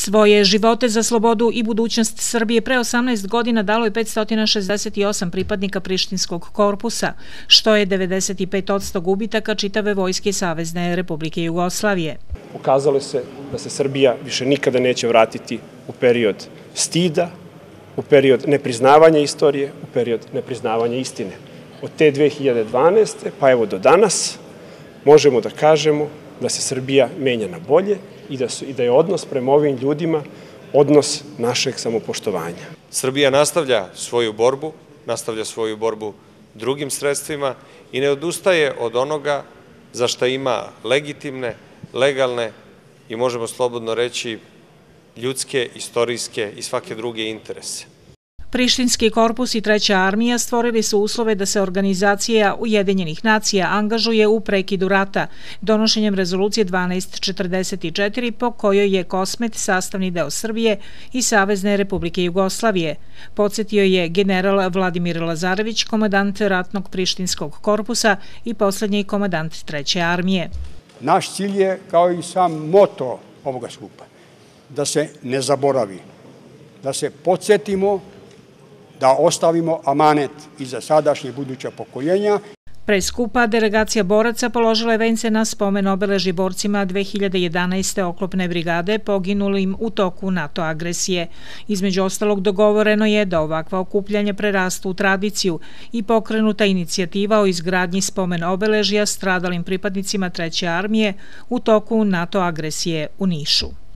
Svoje živote za slobodu i budućnost Srbije pre 18 godina dalo je 568 pripadnika Prištinskog korpusa, što je 95% gubitaka čitave vojske Savezne Republike Jugoslavije. Pokazalo se da se Srbija više nikada neće vratiti u period stida, u period nepriznavanja istorije, u period nepriznavanja istine. Od te 2012. pa evo do danas možemo da kažemo da se Srbija menja na bolje i da je odnos prema ovim ljudima odnos našeg samopoštovanja. Srbija nastavlja svoju borbu drugim sredstvima i ne odustaje od onoga za šta ima legitimne, legalne i možemo slobodno reći ljudske, istorijske i svake druge interese. Prištinski korpus i Treća armija stvorili su uslove da se organizacija Ujedinjenih nacija angažuje u prekidu rata, donošenjem rezolucije 1244 po kojoj je Kosmet sastavni deo Srbije i Savezne Republike Jugoslavije, podsjetio je general Vladimir Lazarević, komandant ratnog Prištinskog korpusa i poslednji komandant Treće armije. Naš cilj je, kao i sam moto ovoga skupa, da se ne zaboravi, da se podsjetimo, da ostavimo amanet i za sadašnje i buduća pokoljenja. Pre skupa delegacija boraca položila je vence na spomen obeležje borcima 2011. oklopne brigade poginulim u toku NATO agresije. Između ostalog dogovoreno je da ovakva okupljanja prerastu u tradiciju i pokrenuta inicijativa o izgradnji spomen obeležja stradalim pripadnicima Treće armije u toku NATO agresije u Nišu.